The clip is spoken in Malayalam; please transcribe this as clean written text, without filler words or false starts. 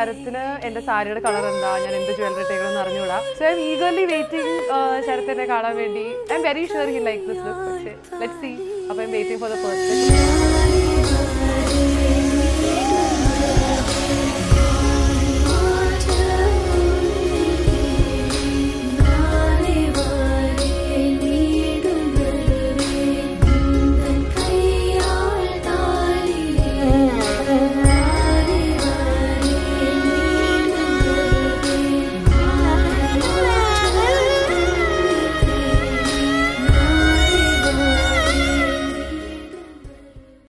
ശരത്തിന് എൻ്റെ സാരിയുടെ കളർ എന്താ, ഞാൻ എന്ത് ജ്വല്ലറി ഇട്ടേക്കണമെന്ന് അറിഞ്ഞൂടാ. So I am eagerly waiting ശരത്തിനെ കാണാൻ വേണ്ടി. I am very sure he like this look. പക്ഷേ ലെറ്റ്സ് സീ. അപ്പോൾ I am waiting for the first.